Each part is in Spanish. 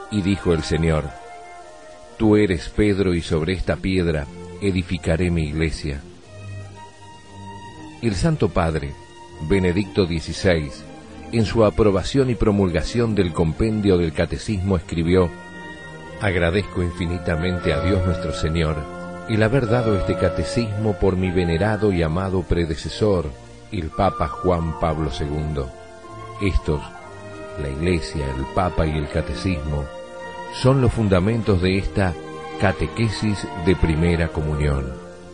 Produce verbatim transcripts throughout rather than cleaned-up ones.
Y dijo el Señor: Tú eres Pedro, y sobre esta piedra edificaré mi iglesia. El Santo Padre, Benedicto dieciséis, en su aprobación y promulgación del compendio del Catecismo escribió: Agradezco infinitamente a Dios nuestro Señor el haber dado este catecismo por mi venerado y amado predecesor, el Papa Juan Pablo segundo. Estos, la Iglesia, el Papa y el Catecismo, son los fundamentos de esta catequesis de primera comunión.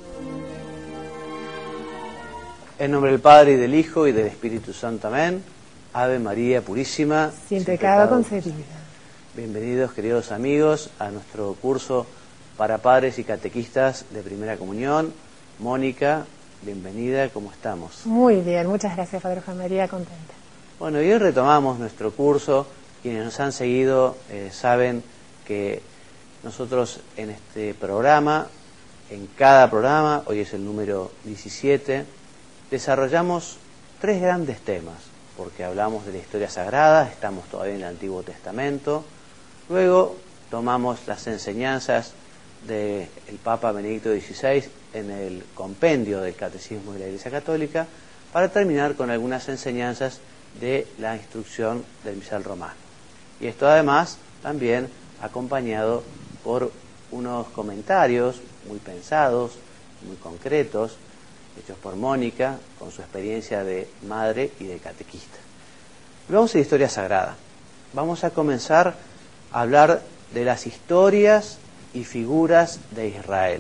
En nombre del Padre, y del Hijo, y del Espíritu Santo. Amén. Ave María Purísima, sin, sin pecado, pecado concebida. Bienvenidos, queridos amigos, a nuestro curso para padres y catequistas de primera comunión. Mónica, bienvenida, ¿cómo estamos? Muy bien, muchas gracias, Padre Juan María, contenta. Bueno, y hoy retomamos nuestro curso. Quienes nos han seguido eh, saben que nosotros en este programa, en cada programa, hoy es el número diecisiete, desarrollamos tres grandes temas, porque hablamos de la historia sagrada, estamos todavía en el Antiguo Testamento, luego tomamos las enseñanzas del Papa Benedicto dieciséis en el compendio del Catecismo de la Iglesia Católica, para terminar con algunas enseñanzas de la instrucción del misal romano. Y esto además también acompañado por unos comentarios muy pensados, muy concretos, hechos por Mónica, con su experiencia de madre y de catequista. Vamos a la historia sagrada. Vamos a comenzar a hablar de las historias y figuras de Israel.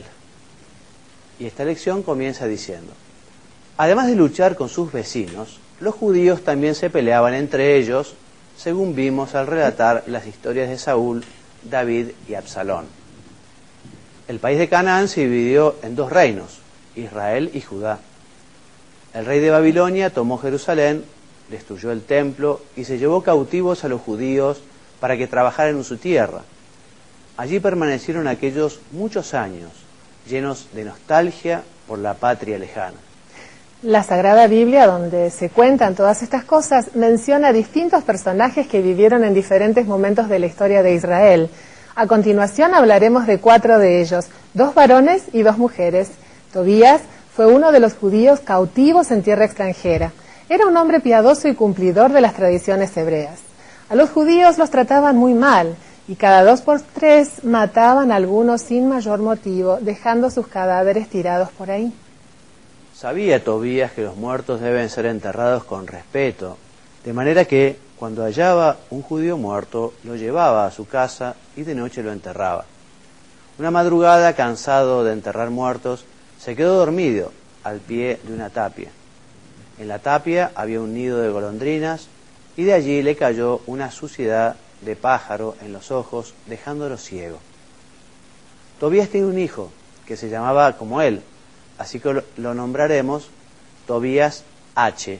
Y esta lección comienza diciendo: además de luchar con sus vecinos, los judíos también se peleaban entre ellos, según vimos al relatar las historias de Saúl, David y Absalón. El país de Canaán se dividió en dos reinos, Israel y Judá. El rey de Babilonia tomó Jerusalén, destruyó el templo y se llevó cautivos a los judíos para que trabajaran en su tierra. Allí permanecieron aquellos muchos años, llenos de nostalgia por la patria lejana. La Sagrada Biblia, donde se cuentan todas estas cosas, menciona distintos personajes que vivieron en diferentes momentos de la historia de Israel. A continuación hablaremos de cuatro de ellos, dos varones y dos mujeres. Tobías fue uno de los judíos cautivos en tierra extranjera. Era un hombre piadoso y cumplidor de las tradiciones hebreas. A los judíos los trataban muy mal, y cada dos por tres mataban a algunos sin mayor motivo, dejando sus cadáveres tirados por ahí. Sabía Tobías que los muertos deben ser enterrados con respeto, de manera que, cuando hallaba un judío muerto, lo llevaba a su casa y de noche lo enterraba. Una madrugada, cansado de enterrar muertos, se quedó dormido al pie de una tapia. En la tapia había un nido de golondrinas y de allí le cayó una suciedad de pájaro en los ojos, dejándolo ciego. Tobías tenía un hijo que se llamaba como él, así que lo nombraremos Tobías H.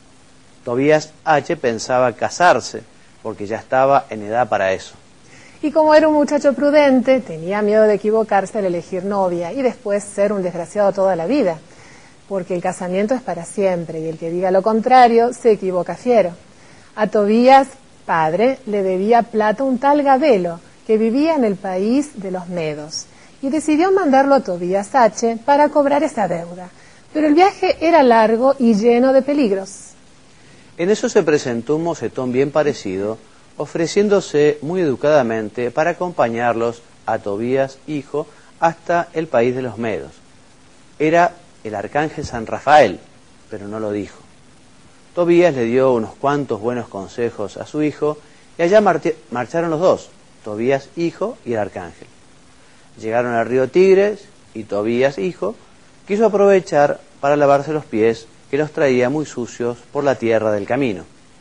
Tobías H pensaba casarse, porque ya estaba en edad para eso. Y como era un muchacho prudente, tenía miedo de equivocarse al elegir novia y después ser un desgraciado toda la vida, porque el casamiento es para siempre y el que diga lo contrario se equivoca fiero. A Tobías, padre, le debía plata un tal Gabelo, que vivía en el país de los Medos, y decidió mandarlo a Tobías H para cobrar esa deuda. Pero el viaje era largo y lleno de peligros. En eso se presentó un mocetón bien parecido, ofreciéndose muy educadamente para acompañarlos a Tobías, hijo, hasta el país de los Medos. Era el arcángel San Rafael, pero no lo dijo. Tobías le dio unos cuantos buenos consejos a su hijo, y allá marcharon los dos, Tobías, hijo, y el arcángel. Llegaron al río Tigres, y Tobías, hijo, quiso aprovechar para lavarse los pies, que los traía muy sucios por la tierra del camino.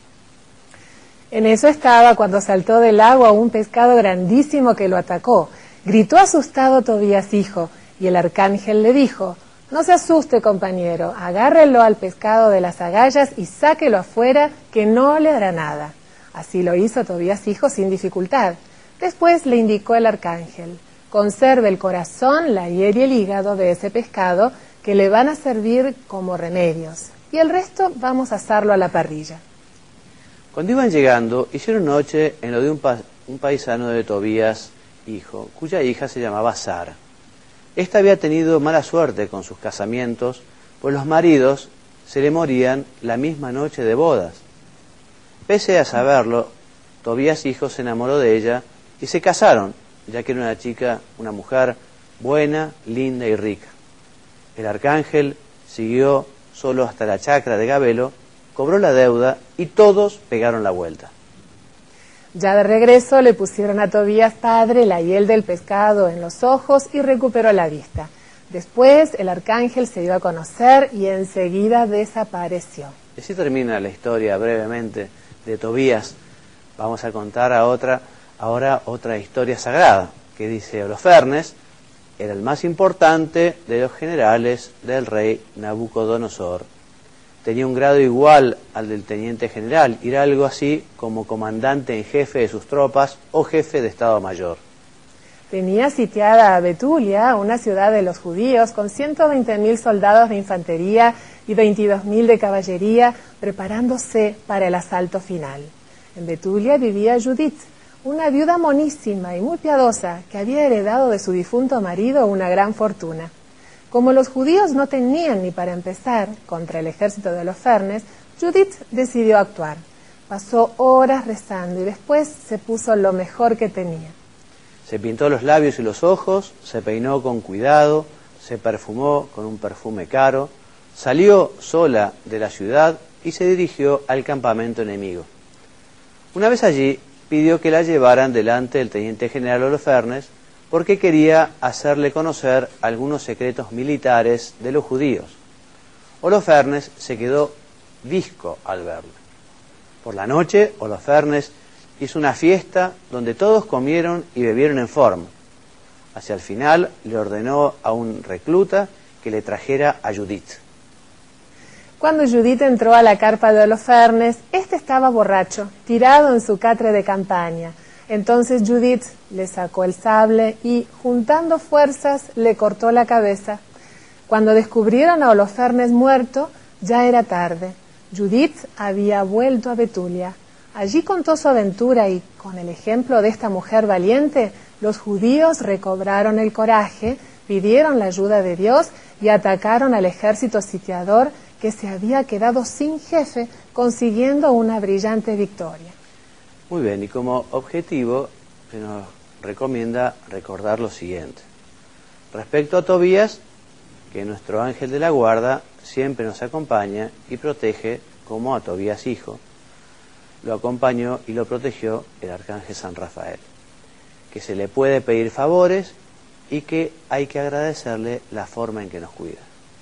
En eso estaba cuando saltó del agua un pescado grandísimo que lo atacó. Gritó asustado Tobías, hijo, y el arcángel le dijo: no se asuste, compañero, agárrelo al pescado de las agallas y sáquelo afuera, que no le hará nada. Así lo hizo Tobías, hijo, sin dificultad. Después le indicó el arcángel: conserve el corazón, la hiel y el hígado de ese pescado, que le van a servir como remedios, y el resto vamos a asarlo a la parrilla. Cuando iban llegando, hicieron noche en lo de un, pa un paisano de Tobías, hijo, cuya hija se llamaba Sara. Esta había tenido mala suerte con sus casamientos, pues los maridos se le morían la misma noche de bodas. Pese a saberlo, Tobías, hijo, se enamoró de ella y se casaron, ya que era una chica, una mujer buena, linda y rica. El arcángel siguió solo hasta la chacra de Gabelo, cobró la deuda y todos pegaron la vuelta. Ya de regreso le pusieron a Tobías padre la hiel del pescado en los ojos y recuperó la vista. Después el arcángel se dio a conocer y enseguida desapareció. Y así termina la historia brevemente de Tobías. Vamos a contar a otra, ahora otra historia sagrada que dice: Holofernes era el más importante de los generales del rey Nabucodonosor. Tenía un grado igual al del teniente general, y era algo así como comandante en jefe de sus tropas o jefe de Estado Mayor. Tenía sitiada a Betulia, una ciudad de los judíos, con ciento veinte mil soldados de infantería y veintidós mil de caballería, preparándose para el asalto final. En Betulia vivía Judith, una viuda monísima y muy piadosa, que había heredado de su difunto marido una gran fortuna. Como los judíos no tenían ni para empezar contra el ejército de Holofernes, Judith decidió actuar. Pasó horas rezando y después se puso lo mejor que tenía. Se pintó los labios y los ojos, se peinó con cuidado, se perfumó con un perfume caro, salió sola de la ciudad y se dirigió al campamento enemigo. Una vez allí, pidió que la llevaran delante del teniente general Holofernes porque quería hacerle conocer algunos secretos militares de los judíos. Holofernes se quedó visco al verlo. Por la noche, Holofernes hizo una fiesta donde todos comieron y bebieron en forma. Hacia el final le ordenó a un recluta que le trajera a Judith. Cuando Judith entró a la carpa de Holofernes, éste estaba borracho, tirado en su catre de campaña. Entonces Judith le sacó el sable y, juntando fuerzas, le cortó la cabeza. Cuando descubrieron a Holofernes muerto, ya era tarde. Judith había vuelto a Betulia. Allí contó su aventura y, con el ejemplo de esta mujer valiente, los judíos recobraron el coraje, pidieron la ayuda de Dios y atacaron al ejército sitiador que se había quedado sin jefe, consiguiendo una brillante victoria. Muy bien, y como objetivo se nos recomienda recordar lo siguiente. Respecto a Tobías, que nuestro ángel de la guarda siempre nos acompaña y protege como a Tobías hijo. Lo acompañó y lo protegió el arcángel San Rafael, que se le puede pedir favores y que hay que agradecerle la forma en que nos cuida.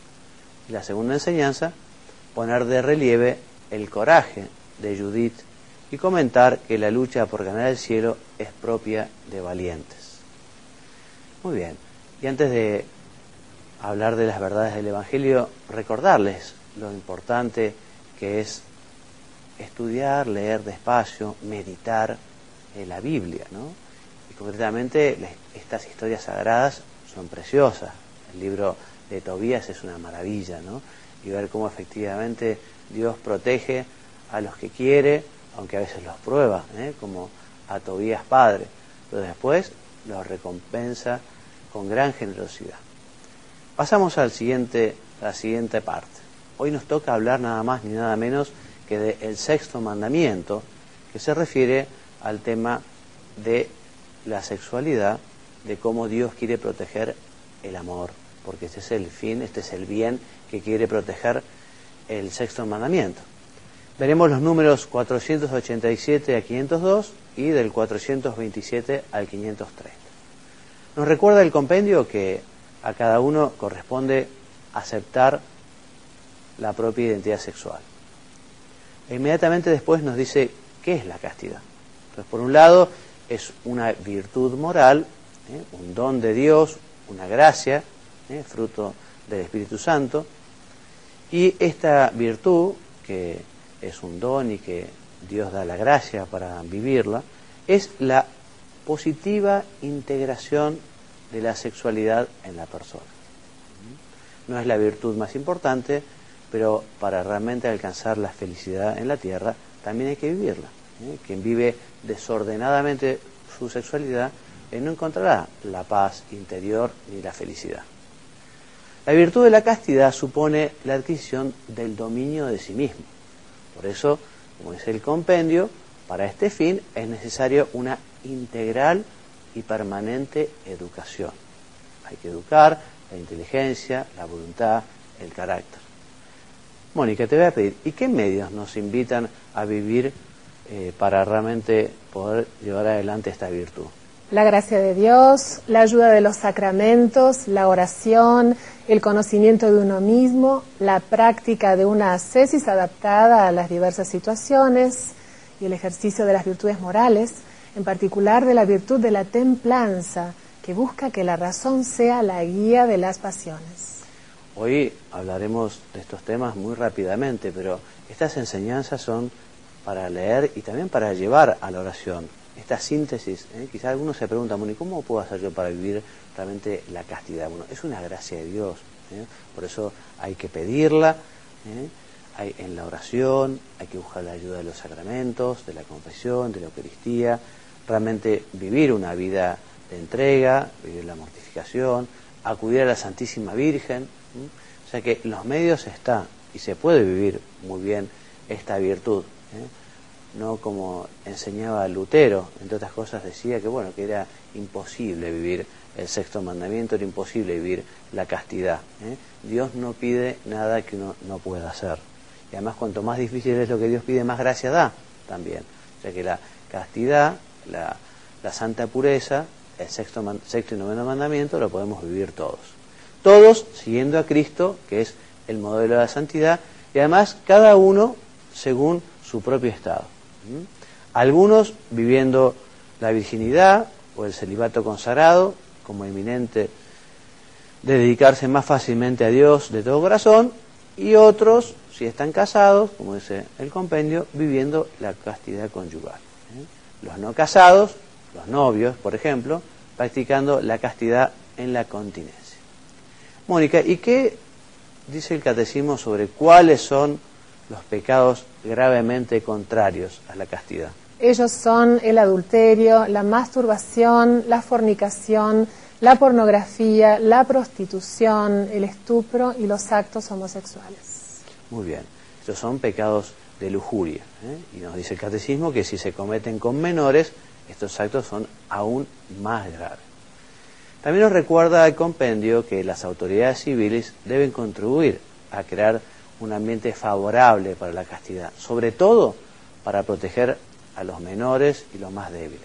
Y la segunda enseñanza, poner de relieve el coraje de Judith y comentar que la lucha por ganar el cielo es propia de valientes. Muy bien, y antes de hablar de las verdades del Evangelio, recordarles lo importante que es estudiar, leer despacio, meditar en la Biblia, ¿no? Y concretamente estas historias sagradas son preciosas. El libro de Tobías es una maravilla, ¿no? Y ver cómo efectivamente Dios protege a los que quiere, aunque a veces los prueba, ¿eh? Como a Tobías padre, pero después los recompensa con gran generosidad. Pasamos al siguiente, a la siguiente parte. Hoy nos toca hablar nada más ni nada menos que del sexto mandamiento, que se refiere al tema de la sexualidad, de cómo Dios quiere proteger el amor, porque este es el fin, este es el bien que quiere proteger el sexto mandamiento. Veremos los números cuatrocientos ochenta y siete a quinientos dos y del cuatrocientos veintisiete al quinientos treinta. Nos recuerda el compendio que a cada uno corresponde aceptar la propia identidad sexual. E inmediatamente después nos dice qué es la castidad. Entonces, por un lado, es una virtud moral, ¿eh? un don de Dios, una gracia, ¿eh? fruto del Espíritu Santo, y esta virtud, que es un don y que Dios da la gracia para vivirla, es la positiva integración de la sexualidad en la persona. No es la virtud más importante, pero para realmente alcanzar la felicidad en la tierra también hay que vivirla. ¿eh? Quien vive desordenadamente su sexualidad, eh, no encontrará la paz interior ni la felicidad. La virtud de la castidad supone la adquisición del dominio de sí mismo. Por eso, como dice el compendio, para este fin es necesario una integral y permanente educación. Hay que educar la inteligencia, la voluntad, el carácter. Mónica, te voy a pedir, ¿y qué medios nos invitan a vivir eh, para realmente poder llevar adelante esta virtud? La gracia de Dios, la ayuda de los sacramentos, la oración, el conocimiento de uno mismo, la práctica de una ascesis adaptada a las diversas situaciones y el ejercicio de las virtudes morales, en particular de la virtud de la templanza, que busca que la razón sea la guía de las pasiones. Hoy hablaremos de estos temas muy rápidamente, pero estas enseñanzas son para leer y también para llevar a la oración. Esta síntesis, ¿eh? Quizá algunos se preguntan, bueno, ¿y cómo puedo hacer yo para vivir realmente la castidad? Bueno, es una gracia de Dios, ¿eh? Por eso hay que pedirla, ¿eh? Hay, en la oración, hay que buscar la ayuda de los sacramentos, de la confesión, de la Eucaristía, realmente vivir una vida de entrega, vivir la mortificación, acudir a la Santísima Virgen, ¿eh? O sea que los medios están y se puede vivir muy bien esta virtud, ¿eh? No como enseñaba Lutero, entre otras cosas decía que bueno, que era imposible vivir el sexto mandamiento, era imposible vivir la castidad, ¿eh? Dios no pide nada que uno no pueda hacer. Y además cuanto más difícil es lo que Dios pide, más gracia da también. O sea que la castidad, la, la santa pureza, el sexto, sexto y noveno mandamiento lo podemos vivir todos. Todos siguiendo a Cristo, que es el modelo de la santidad, y además cada uno según su propio estado. ¿Mm? Algunos viviendo la virginidad o el celibato consagrado como eminente de dedicarse más fácilmente a Dios de todo corazón, y otros, si están casados, como dice el compendio, viviendo la castidad conyugal. ¿Eh? Los no casados, los novios, por ejemplo, practicando la castidad en la continencia. Mónica, ¿y qué dice el catecismo sobre cuáles son los pecados gravemente contrarios a la castidad? Ellos son el adulterio, la masturbación, la fornicación, la pornografía, la prostitución, el estupro y los actos homosexuales. Muy bien, estos son pecados de lujuria, ¿eh? Y nos dice el catecismo que si se cometen con menores, estos actos son aún más graves. También nos recuerda el compendio que las autoridades civiles deben contribuir a crear un ambiente favorable para la castidad, sobre todo para proteger a los menores y los más débiles.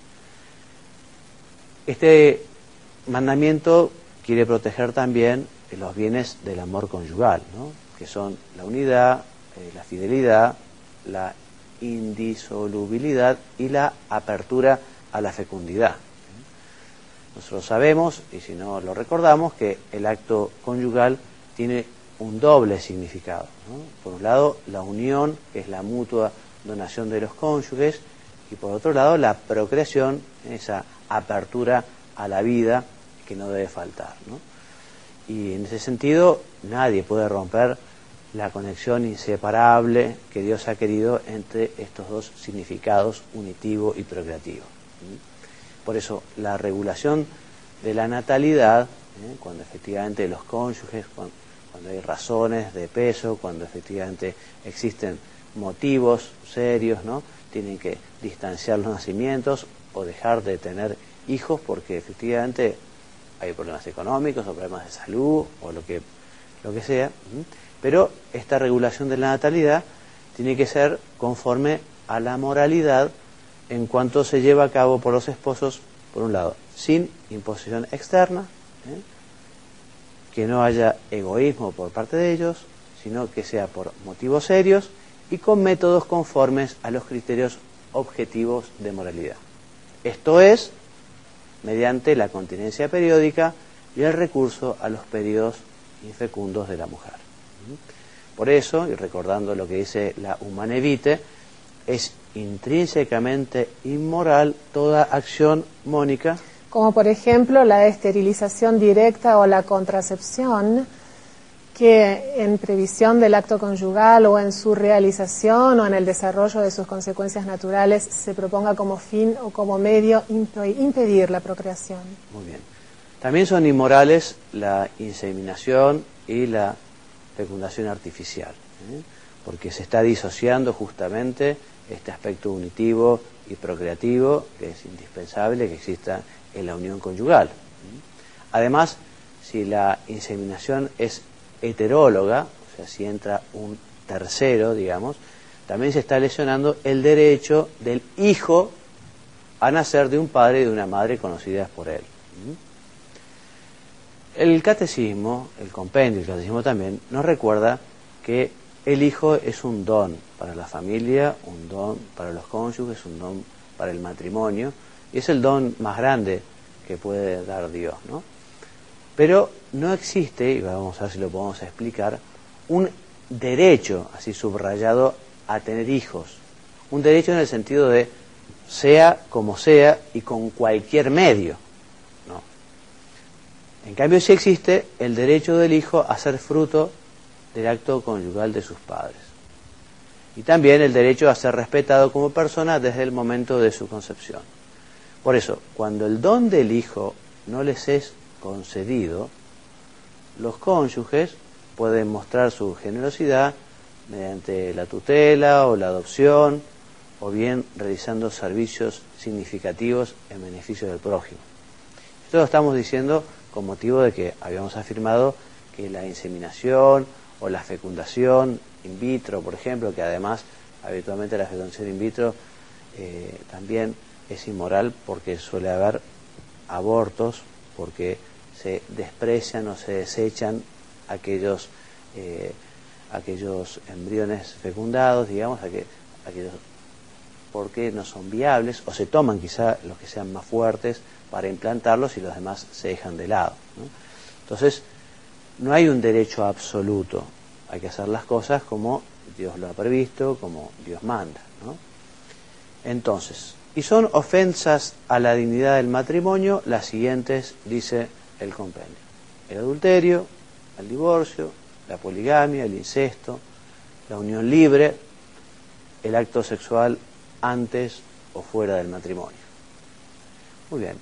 Este mandamiento quiere proteger también los bienes del amor conyugal, ¿no? Que son la unidad, eh, la fidelidad, la indisolubilidad y la apertura a la fecundidad. Nosotros sabemos, y si no lo recordamos, que el acto conyugal tiene un doble significado, ¿no? Por un lado, la unión, que es la mutua donación de los cónyuges, y por otro lado, la procreación, esa apertura a la vida que no debe faltar, ¿no? Y en ese sentido, nadie puede romper la conexión inseparable que Dios ha querido entre estos dos significados, unitivo y procreativo. Por eso, la regulación de la natalidad, ¿eh? Cuando efectivamente los cónyuges, cuando, cuando hay razones de peso, cuando efectivamente existen motivos serios, ¿no? Tienen que distanciar los nacimientos o dejar de tener hijos porque efectivamente hay problemas económicos o problemas de salud o lo que, lo que sea. ¿Mm? Pero esta regulación de la natalidad tiene que ser conforme a la moralidad en cuanto se lleva a cabo por los esposos, por un lado, sin imposición externa, ¿eh? Que no haya egoísmo por parte de ellos, sino que sea por motivos serios y con métodos conformes a los criterios objetivos de moralidad. Esto es, mediante la continencia periódica y el recurso a los periodos infecundos de la mujer. Por eso, y recordando lo que dice la Humanae Vitae, es intrínsecamente inmoral toda acción, Mónica, como por ejemplo la esterilización directa o la contracepción, que en previsión del acto conyugal o en su realización o en el desarrollo de sus consecuencias naturales se proponga como fin o como medio impedir la procreación. Muy bien. También son inmorales la inseminación y la fecundación artificial, ¿eh? porque se está disociando justamente este aspecto unitivo y procreativo que es indispensable que exista en la unión conyugal. Además, si la inseminación es heteróloga, o sea, si entra un tercero, digamos, también se está lesionando el derecho del hijo a nacer de un padre y de una madre conocidas por él. El catecismo, el compendio, el catecismo también, nos recuerda que el hijo es un don para la familia, un don para los cónyuges, un don para el matrimonio, y es el don más grande que puede dar Dios, ¿no? Pero no existe, y vamos a ver si lo podemos explicar, un derecho, así subrayado, a tener hijos. Un derecho en el sentido de sea como sea y con cualquier medio. No. En cambio sí existe el derecho del hijo a ser fruto del acto conyugal de sus padres. Y también el derecho a ser respetado como persona desde el momento de su concepción. Por eso, cuando el don del hijo no les es concedido, los cónyuges pueden mostrar su generosidad mediante la tutela o la adopción, o bien realizando servicios significativos en beneficio del prójimo. Esto lo estamos diciendo con motivo de que habíamos afirmado que la inseminación o la fecundación in vitro, por ejemplo, que además habitualmente la fecundación in vitro eh, también es inmoral porque suele haber abortos, porque se desprecian o se desechan aquellos eh, aquellos embriones fecundados, digamos, aquellos, aquellos porque no son viables, o se toman quizá los que sean más fuertes para implantarlos y los demás se dejan de lado, ¿no? Entonces, no hay un derecho absoluto, hay que hacer las cosas como Dios lo ha previsto, como Dios manda, ¿no? Entonces, y son ofensas a la dignidad del matrimonio las siguientes, dice el compendio: el adulterio, el divorcio, la poligamia, el incesto, la unión libre, el acto sexual antes o fuera del matrimonio. Muy bien.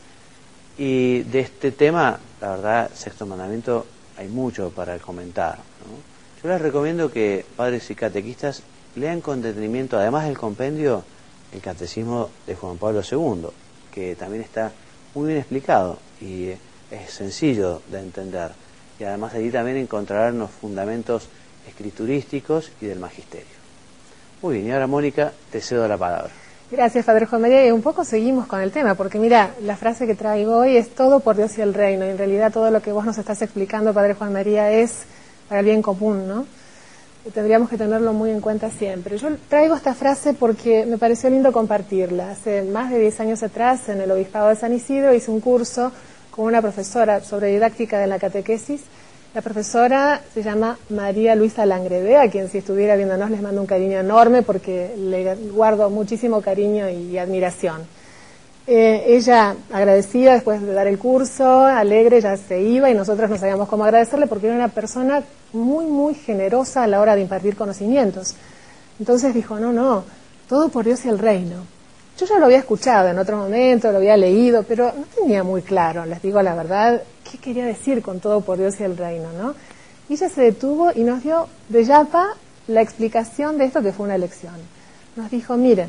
Y de este tema, la verdad, sexto mandamiento, hay mucho para comentar, ¿no? Yo les recomiendo que padres y catequistas lean con detenimiento, además del compendio, el catecismo de Juan Pablo segundo, que también está muy bien explicado y es sencillo de entender. Y además allí también encontrarán los fundamentos escriturísticos y del magisterio. Muy bien, y ahora Mónica, te cedo la palabra. Gracias, Padre Juan María, y un poco seguimos con el tema, porque mira, la frase que traigo hoy es todo por Dios y el reino, y en realidad todo lo que vos nos estás explicando, Padre Juan María, es para el bien común, ¿no? Y tendríamos que tenerlo muy en cuenta siempre. Yo traigo esta frase porque me pareció lindo compartirla. Hace más de diez años atrás, en el Obispado de San Isidro, hice un curso con una profesora sobre didáctica de la catequesis. La profesora se llama María Luisa Langrebe, a quien si estuviera viéndonos les mando un cariño enorme porque le guardo muchísimo cariño y admiración. Eh, ella, agradecida después de dar el curso, alegre, ya se iba y nosotros no sabíamos cómo agradecerle porque era una persona muy, muy generosa a la hora de impartir conocimientos. Entonces dijo, no, no, todo por Dios y el reino. Yo ya lo había escuchado en otro momento, lo había leído, pero no tenía muy claro, les digo la verdad, qué quería decir con todo por Dios y el reino, ¿no? Y ella se detuvo y nos dio de yapa la explicación de esto que fue una lección. Nos dijo, miren,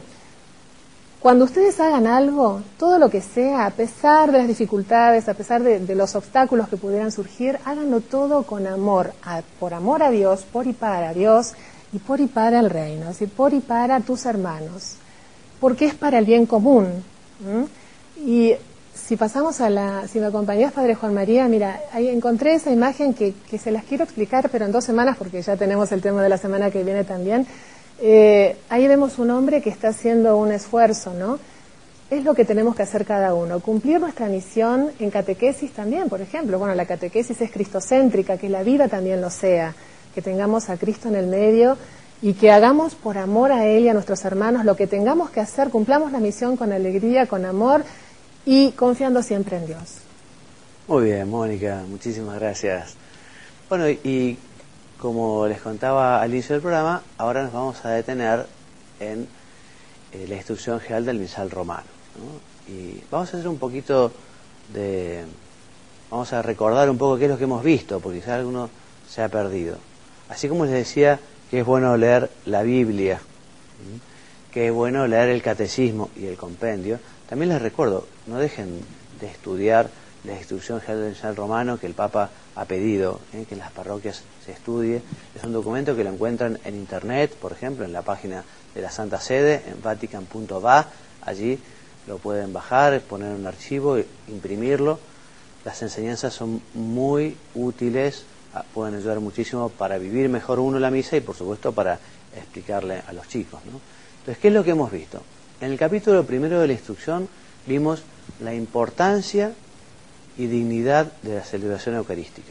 cuando ustedes hagan algo, todo lo que sea, a pesar de las dificultades, a pesar de, de los obstáculos que pudieran surgir, háganlo todo con amor, a, por amor a Dios, por y para Dios, y por y para el reino, es decir, por y para tus hermanos, porque es para el bien común. ¿Mm? Y si pasamos a la, si me acompañás, Padre Juan María, mira, ahí encontré esa imagen que, que se las quiero explicar, pero en dos semanas, porque ya tenemos el tema de la semana que viene también. Eh, ahí vemos un hombre que está haciendo un esfuerzo, ¿no? Es lo que tenemos que hacer cada uno, cumplir nuestra misión en catequesis también, por ejemplo. Bueno, la catequesis es cristocéntrica, que la vida también lo sea, que tengamos a Cristo en el medio y que hagamos por amor a Él y a nuestros hermanos lo que tengamos que hacer, cumplamos la misión con alegría, con amor y confiando siempre en Dios. Muy bien, Mónica, muchísimas gracias. Bueno, y como les contaba al inicio del programa, ahora nos vamos a detener en eh, la instrucción general del misal romano, ¿no? Y vamos a hacer un poquito de... Vamos a recordar un poco qué es lo que hemos visto, porque quizás alguno se ha perdido. Así como les decía que es bueno leer la Biblia, ¿sí?, que es bueno leer el catecismo y el compendio, también les recuerdo, no dejen de estudiar la instrucción general del misal romano que el Papa ha pedido, ¿eh?, que en las parroquias se estudie. Es un documento que lo encuentran en internet, por ejemplo, en la página de la Santa Sede, en vatican punto va. Allí lo pueden bajar, poner en un archivo, imprimirlo. Las enseñanzas son muy útiles, pueden ayudar muchísimo para vivir mejor uno la misa y, por supuesto, para explicarle a los chicos, ¿no? Entonces, ¿qué es lo que hemos visto? En el capítulo primero de la instrucción vimos la importancia y dignidad de la celebración eucarística.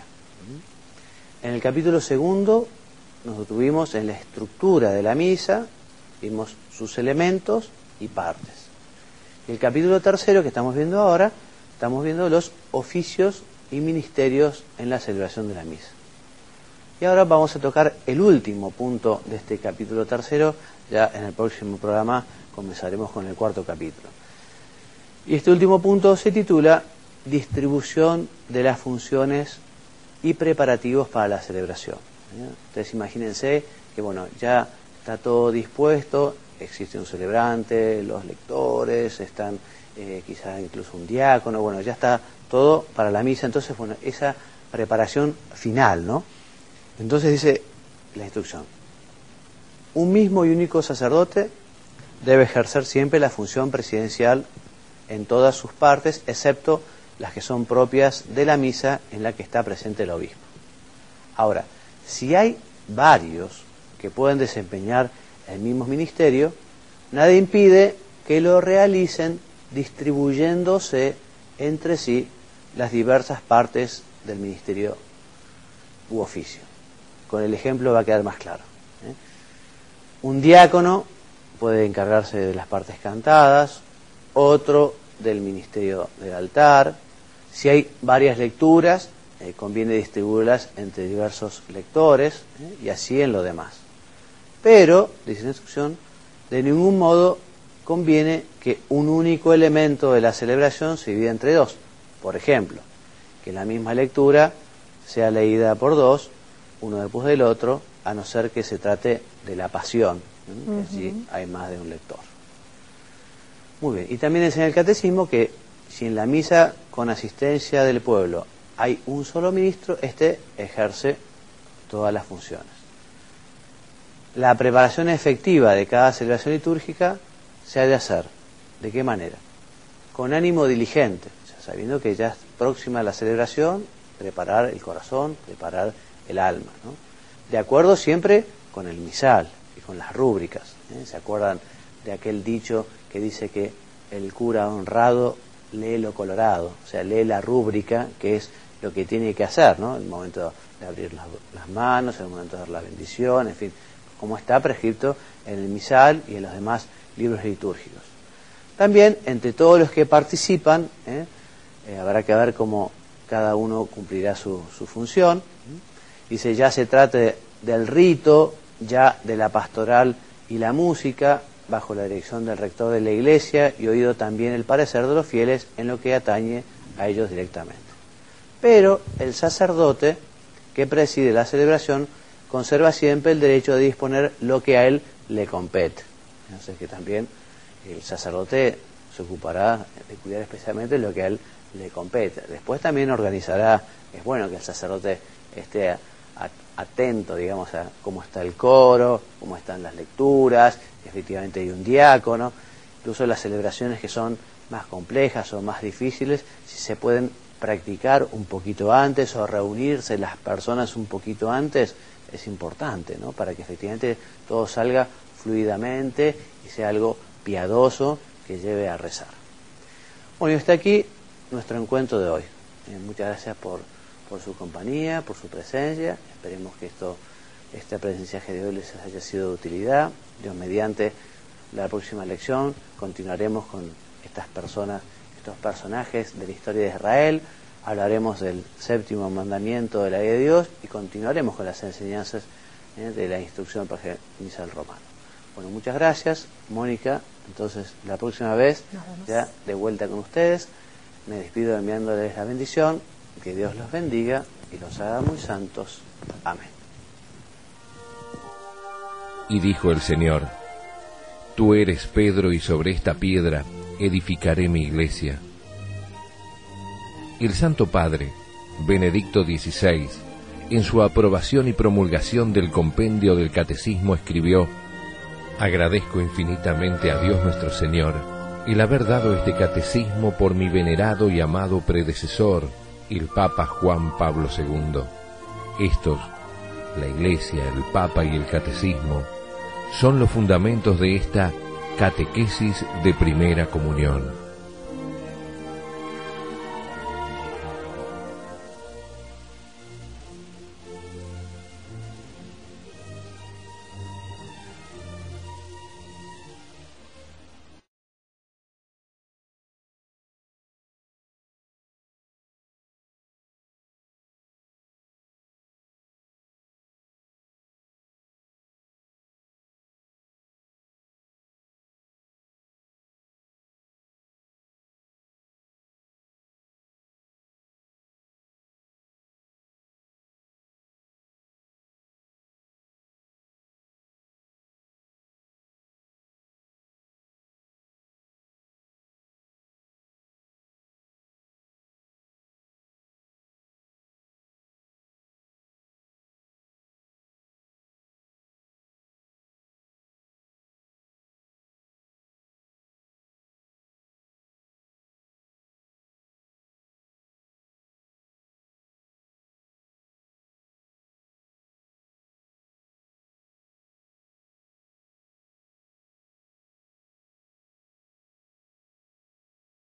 En el capítulo segundo nos detuvimos en la estructura de la misa, vimos sus elementos y partes. Y el capítulo tercero que estamos viendo ahora, estamos viendo los oficios y ministerios en la celebración de la misa. Y ahora vamos a tocar el último punto de este capítulo tercero. Ya en el próximo programa comenzaremos con el cuarto capítulo. Y este último punto se titula Distribución de las funciones y preparativos para la celebración. ¿Eh? Ustedes imagínense que bueno, ya está todo dispuesto, existe un celebrante, los lectores, están eh, quizás incluso un diácono, bueno, ya está todo para la misa. Entonces, bueno, esa preparación final, ¿no? Entonces dice la instrucción: un mismo y único sacerdote debe ejercer siempre la función presidencial en todas sus partes, excepto las que son propias de la misa en la que está presente el obispo. Ahora, si hay varios que pueden desempeñar el mismo ministerio, nada impide que lo realicen distribuyéndose entre sí las diversas partes del ministerio u oficio. Con el ejemplo va a quedar más claro, ¿eh? Un diácono puede encargarse de las partes cantadas, otro del ministerio del altar. Si hay varias lecturas, eh, conviene distribuirlas entre diversos lectores, ¿eh? y así en lo demás. Pero, dice la instrucción, de ningún modo conviene que un único elemento de la celebración se divida entre dos. Por ejemplo, que la misma lectura sea leída por dos, uno después del otro, a no ser que se trate de la pasión, ¿eh? Uh-huh. Allí hay más de un lector. Muy bien, y también enseña el catecismo que si en la misa con asistencia del pueblo hay un solo ministro, éste ejerce todas las funciones. La preparación efectiva de cada celebración litúrgica se ha de hacer. ¿De qué manera? Con ánimo diligente, o sea, sabiendo que ya es próxima la celebración, preparar el corazón, preparar el alma, ¿no? De acuerdo siempre con el misal y con las rúbricas, ¿eh? ¿Se acuerdan de aquel dicho que dice que el cura honrado lee lo colorado? O sea, lee la rúbrica, que es lo que tiene que hacer, ¿no? El momento de abrir las, las manos, el momento de dar la bendición, en fin, como está prescrito en el misal y en los demás libros litúrgicos. También, entre todos los que participan, ¿eh? Eh, habrá que ver cómo cada uno cumplirá su, su función. Dice, ya se trate del rito, ya de la pastoral y la música, bajo la dirección del rector de la iglesia y oído también el parecer de los fieles en lo que atañe a ellos directamente. Pero el sacerdote que preside la celebración conserva siempre el derecho de disponer lo que a él le compete. Entonces que también el sacerdote se ocupará de cuidar especialmente lo que a él le compete. Después también organizará, es bueno que el sacerdote esté atento, digamos, a cómo está el coro, cómo están las lecturas, efectivamente hay un diácono, incluso las celebraciones que son más complejas o más difíciles, si se pueden practicar un poquito antes o reunirse las personas un poquito antes, es importante, ¿no? Para que efectivamente todo salga fluidamente y sea algo piadoso que lleve a rezar. Bueno, y hasta aquí nuestro encuentro de hoy. Eh, muchas gracias por, por su compañía, por su presencia. Esperemos que esto, este aprendizaje de hoy les haya sido de utilidad. Dios mediante, la próxima lección continuaremos con estas personas, estos personajes de la historia de Israel, hablaremos del séptimo mandamiento de la ley de Dios y continuaremos con las enseñanzas eh, de la instrucción para el romano. Bueno, muchas gracias, Mónica. Entonces, la próxima vez, ya de vuelta con ustedes, me despido enviándoles la bendición, que Dios los bendiga y los haga muy santos. Amén. Y dijo el Señor: Tú eres Pedro, y sobre esta piedra edificaré mi iglesia. El Santo Padre, Benedicto dieciséis, en su aprobación y promulgación del compendio del Catecismo escribió: Agradezco infinitamente a Dios nuestro Señor el haber dado este catecismo por mi venerado y amado predecesor, el Papa Juan Pablo segundo. Estos, la Iglesia, el Papa y el Catecismo, son los fundamentos de esta catequesis de primera comunión.